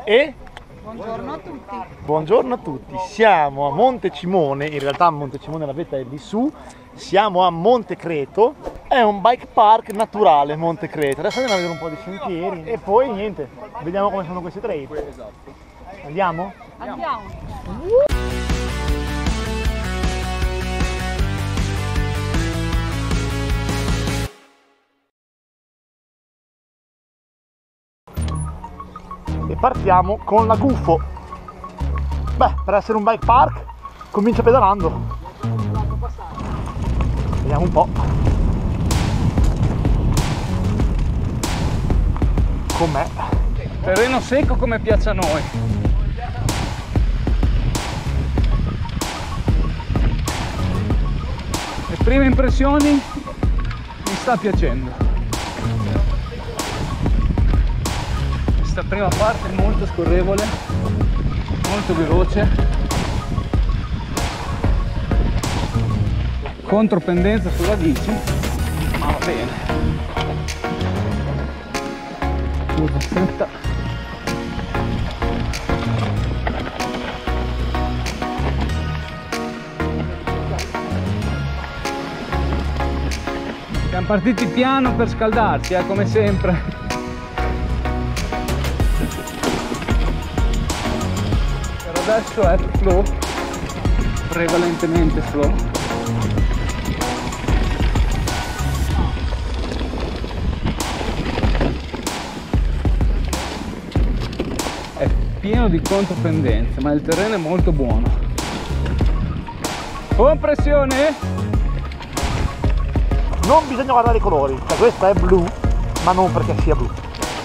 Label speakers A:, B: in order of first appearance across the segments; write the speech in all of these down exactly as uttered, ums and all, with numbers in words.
A: e
B: buongiorno a tutti.
A: Buongiorno a tutti, siamo a Monte Cimone, in realtà Monte Cimone la vetta è lì su, siamo a Monte Creto, è un bike park naturale Monte Creto. Adesso andiamo a vedere un po' di sentieri e poi niente, vediamo come sono questi trail. Andiamo?
B: Andiamo.
A: E partiamo con la Gufo. Beh, per essere un bike park comincia pedalando. Vediamo un po' com'è.
C: Terreno secco come piace a noi. Le prime impressioni mi sta piacendo. Questa prima parte è molto scorrevole, molto veloce, contropendenza sulla bici, ma va bene. Curva stretta. Siamo partiti piano per scaldarci, eh, come sempre. Adesso è flow, prevalentemente flow. È pieno di contropendenze, ma il terreno è molto buono. Compressione!
A: Non bisogna guardare i colori, cioè questa è blu, ma non perché sia blu.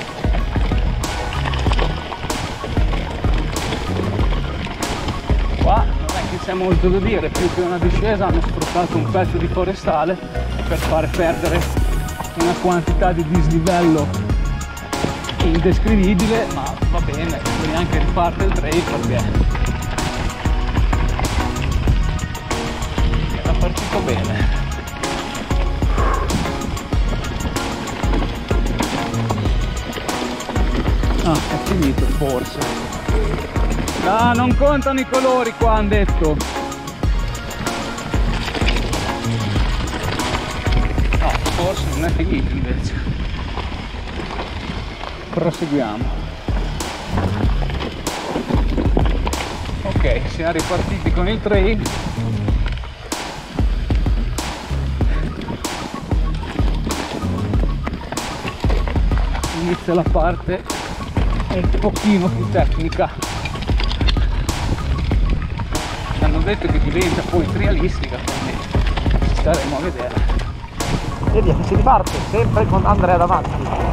C: Qua non è che c'è molto da dire, più che una discesa hanno sfruttato un pezzo di forestale per fare perdere una quantità di dislivello indescrivibile, ma va bene, poi anche riparte il trail perché era partito bene. Ah, è finito forse. Ah, non contano i colori qua, hanno detto. No, forse non è finito invece. Proseguiamo. Ok, siamo ripartiti con il trail. Inizia la parte un pochino più tecnica. Hanno detto che diventa poi trialistica, quindi staremo a vedere.
A: E via, che si riparte, sempre con Andrea davanti.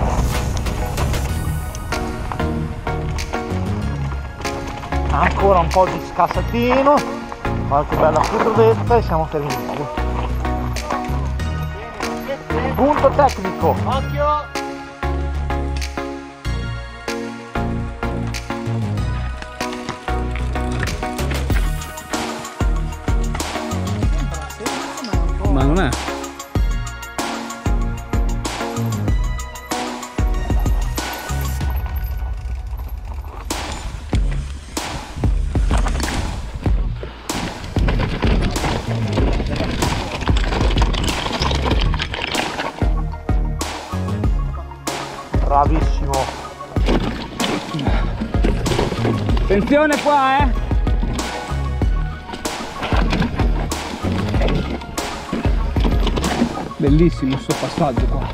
A: Ancora un po' di scassatino, qualche bella curvetta e siamo fermi. Punto tecnico. Occhio!
C: Ma non è.
A: Bravissimo.
C: Attenzione qua, eh! Bellissimo sto passaggio qua.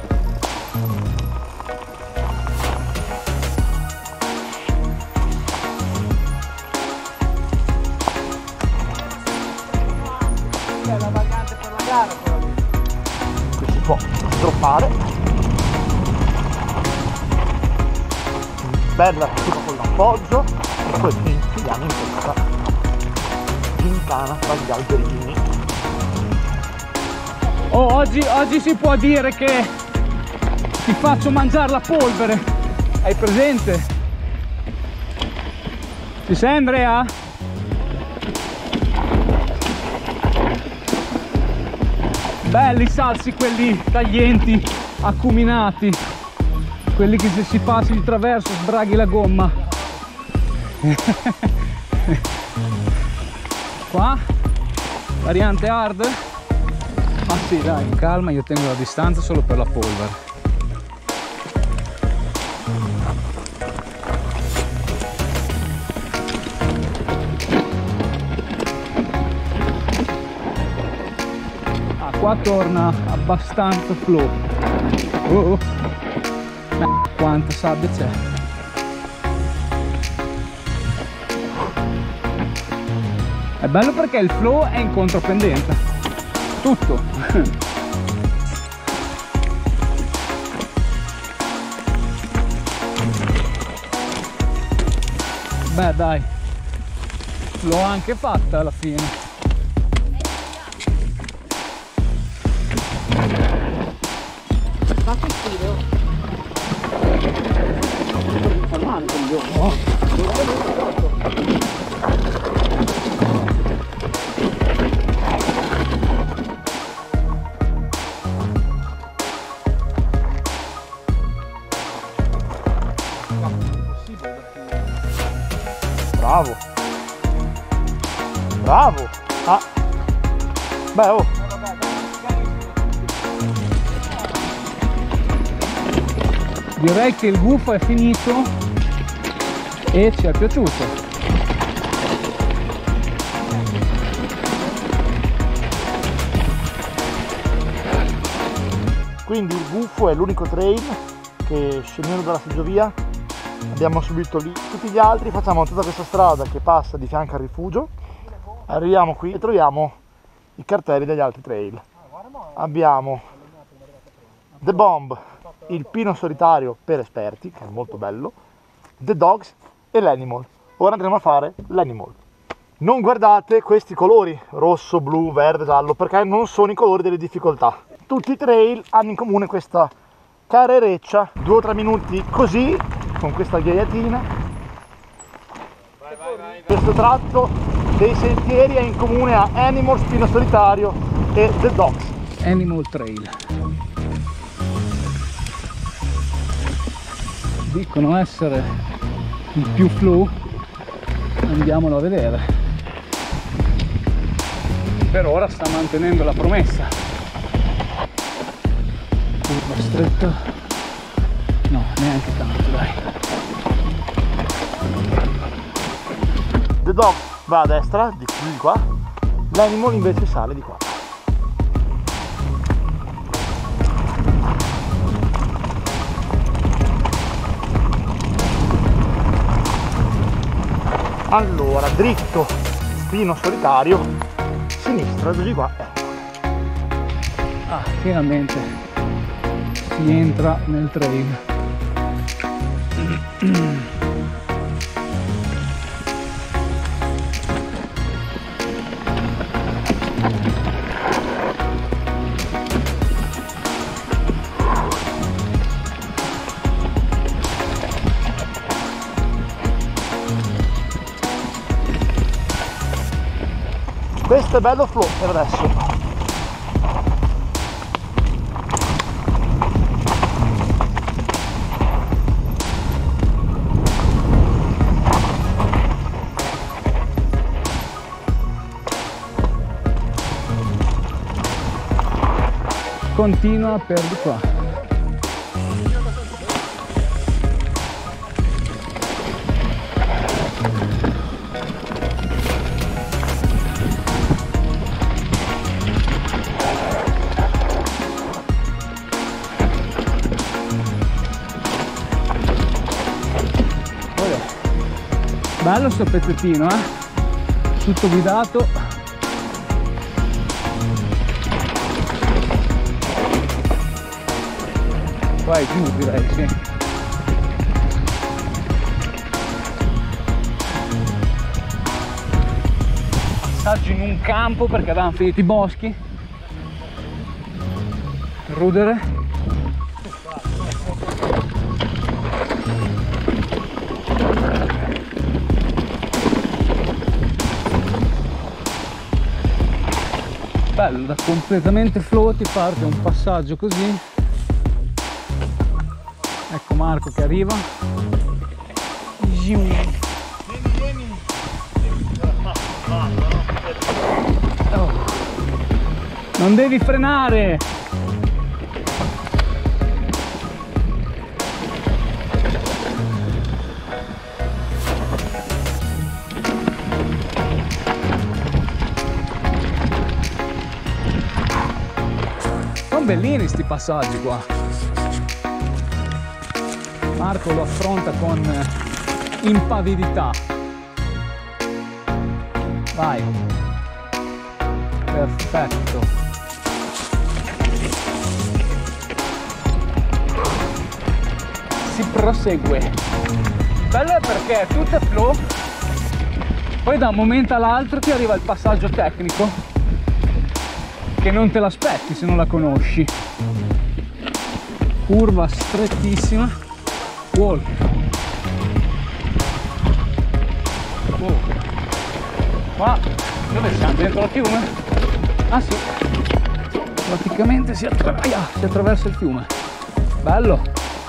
B: È la variante per la gara quella lì.
A: Qui si può droppare. Bella attiva con l'appoggio e poi ci infiliamo in questa gincana tra gli alberini.
C: Oh, oggi, oggi si può dire che ti faccio mangiare la polvere. Hai presente? Ci sei, Andrea? Belli i salsi quelli taglienti, acuminati. Quelli che se si passi di traverso sbraghi la gomma. Qua variante hard, ma sì dai, in calma, io tengo la distanza solo per la polvere. Ah, qua torna abbastanza flow. Oh, oh. Eh, quanta sabbia c'è. È bello perché il flow è in contropendenza, tutto. Beh dai, l'ho anche fatta alla fine.
B: Fa che schifo.
A: Bravo, bravo. Ah, beh, oh.
C: Direi che il gufo è finito e ci è piaciuto.
A: Quindi il gufo è l'unico trail che, scendendo dalla seggiovia, abbiamo subito lì. Tutti gli altri facciamo tutta questa strada che passa di fianco al rifugio, arriviamo qui e troviamo i cartelli degli altri trail. Abbiamo The Bomb, il pino solitario per esperti, che è molto bello, The Dogs e l'Animal. Ora andremo a fare l'Animal. Non guardate questi colori, rosso, blu, verde, giallo, perché non sono i colori delle difficoltà. Tutti i trail hanno in comune questa carereccia, due o tre minuti così, con questa ghiaiatina. Vai, vai, vai. Questo tratto dei sentieri è in comune a Animal, pino solitario e The Dogs.
C: Animal Trail. Dicono essere il più flow, andiamolo a vedere. Per ora sta mantenendo la promessa. Curva stretta, no, neanche tanto, dai.
A: The Dog va a destra, di qui, di qua, l'Animal invece sale di qua. Allora, dritto, pino solitario, sinistra, giù di qua.
C: Ah, finalmente si entra nel trail.
A: Questo è bello flow per adesso.
C: Continua per di qua. Bello sto pezzettino, eh? Tutto guidato. Vai giù, direi, sì. Passaggio in un campo perché avevano finito i boschi. Rudere. Bello, da completamente flow ti parte un passaggio così. Ecco Marco che arriva. Oh. Non devi frenare. Sono bellini sti passaggi qua. Marco lo affronta con impavidità. Vai. Perfetto. Si prosegue. Bello è perché tutto è flow, poi da un momento all'altro ti arriva il passaggio tecnico che non te l'aspetti se non la conosci. Curva strettissima, walk. Wow. Qua dove siamo? Dentro il fiume? Ah sì, praticamente si, attra ah, si attraversa il fiume. Bello.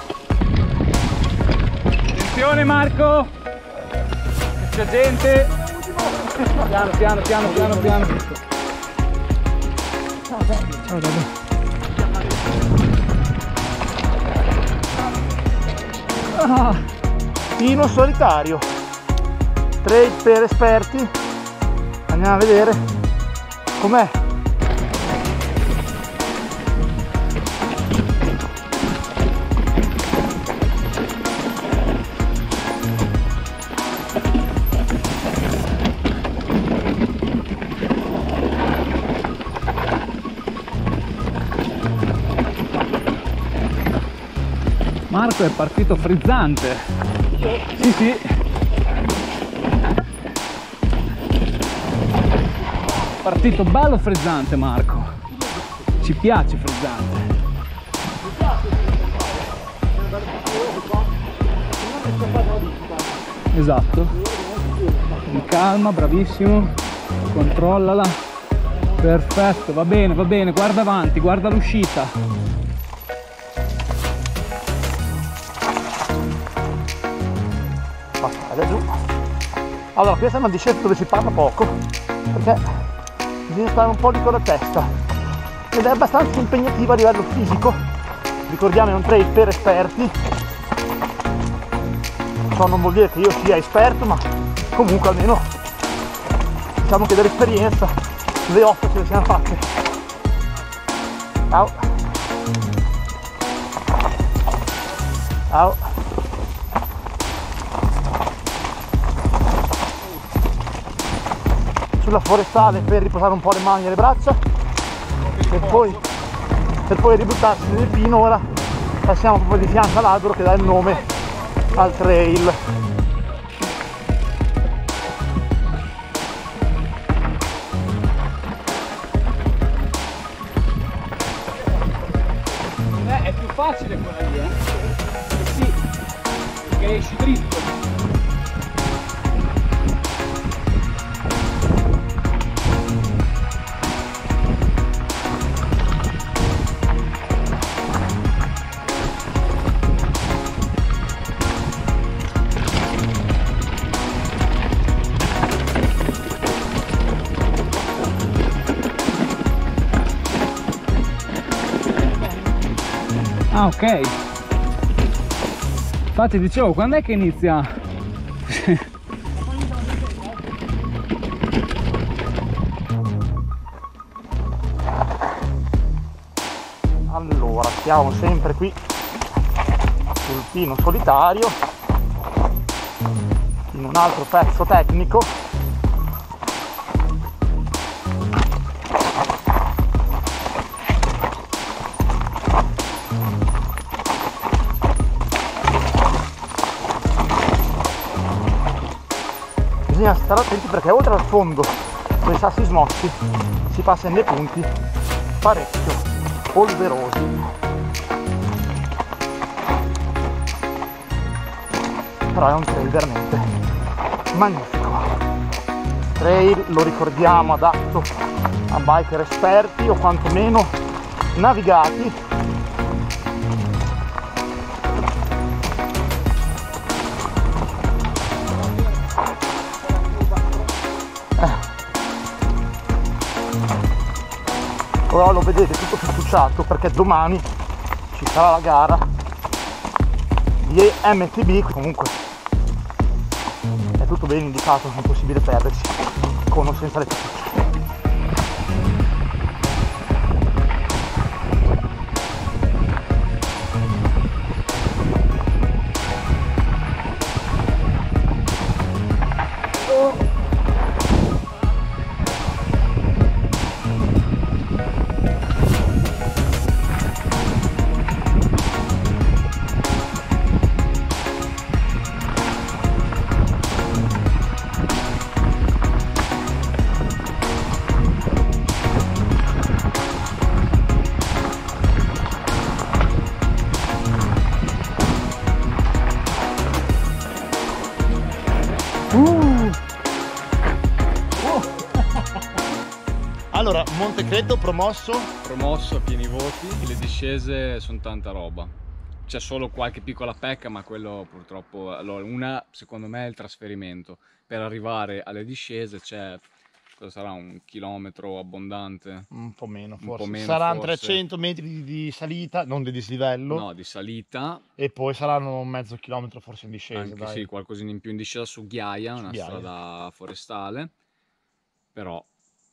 C: Attenzione Marco, c'è gente. Piano piano piano piano piano. Ciao Davide. Ciao Davide.
A: Ah, Pino solitario, trail per esperti. Andiamo a vedere com'è.
C: Marco è partito frizzante. Sì, sì. Partito bello frizzante Marco. Ci piace frizzante. Esatto. Con calma, bravissimo. Controllala. Perfetto, va bene, va bene. Guarda avanti, guarda l'uscita.
A: Giù. Allora, questa è una discesa dove si parla poco perché bisogna stare un po' lì con la testa ed è abbastanza impegnativa a livello fisico. Ricordiamo, è un trail per esperti. Ciò non vuol dire che io sia esperto, ma comunque almeno diciamo che dell'esperienza le otto ce le siamo fatte. Ciao ciao. Sulla forestale per riposare un po' le mani e le braccia e poi per poi ributtarsi nel pino. Ora passiamo proprio di fianco all'albero che dà il nome al trail.
C: Eh, è più facile quella lì, eh? Sì, perché esci dritto. Ah, ok. Infatti dicevo, quando è che inizia?
A: Allora, siamo sempre qui sul pino solitario in un altro pezzo tecnico. Bisogna stare attenti perché oltre al fondo con i sassi smossi si passa in dei punti parecchio polverosi. Però è un trail veramente magnifico. Trail, lo ricordiamo, adatto a biker esperti o quantomeno navigati. Ora lo vedete tutto fettucciato perché domani ci sarà la gara di M T B, comunque è tutto ben indicato, è impossibile perdersi con o senza le fettucce. Allora, Montecreto promosso?
D: Promosso a pieni voti, le discese sono tanta roba. C'è solo qualche piccola pecca, ma quello purtroppo... Allora, una, secondo me, è il trasferimento. Per arrivare alle discese c'è... cosa sarà? Un chilometro abbondante?
A: Un po' meno, forse.
D: Un po' meno,
A: saranno
D: forse.
A: trecento metri di, di salita, non di dislivello.
D: No, di salita.
A: E poi saranno un mezzo chilometro forse in discesa.
D: Anche
A: dai.
D: sì, qualcosina in più in discesa su Ghiaia,
A: Su
D: una
A: Ghiaia.
D: strada forestale. Però...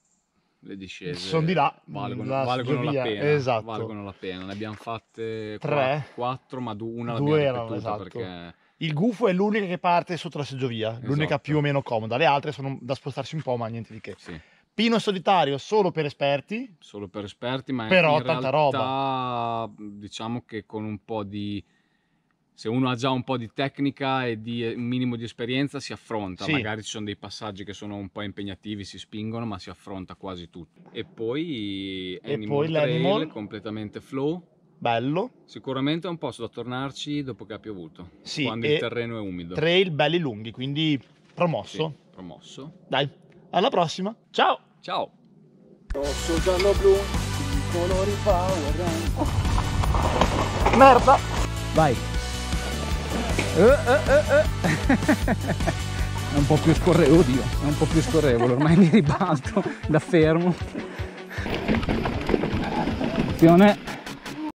D: le discese
A: sono di là,
D: valgono,
A: la
D: valgono la
A: Sigovia,
D: pena,
A: esatto.
D: valgono la pena. Ne abbiamo fatte
A: Tre?
D: quattro, ma du- una
A: Due
D: l'abbiamo
A: erano,
D: ripetuta
A: esatto.
D: perché
A: Il gufo è l'unica che parte sotto la seggiovia, l'unica
D: Esatto.
A: più o meno comoda. Le altre sono da spostarsi un po', ma niente di che.
D: sì,
A: Pino solitario solo per esperti.
D: solo per esperti, ma
A: Però
D: in
A: tanta
D: realtà diciamo che con un po' di... se uno ha già un po' di tecnica e di un minimo di esperienza si affronta,
A: Sì.
D: magari ci sono dei passaggi che sono un po' impegnativi, si spingono, ma si affronta quasi tutto. E poi
A: E
D: Animal
A: poi
D: Trail,
A: l'Animal.
D: completamente flow.
A: Bello.
D: Sicuramente è un posto da tornarci dopo che ha piovuto,
A: Sì,
D: quando
A: e
D: il terreno è umido.
A: Trail belli lunghi, quindi promosso.
D: Sì, promosso.
A: Dai, alla prossima. Ciao.
D: Ciao!
C: Rosso, giallo, blu, i colori Power Rangers.
A: Merda.
C: Vai. Eh, eh, eh, eh. È un po' più scorrevole, oddio, è un po' più scorrevole, ormai mi ribalto da fermo. Attenzione.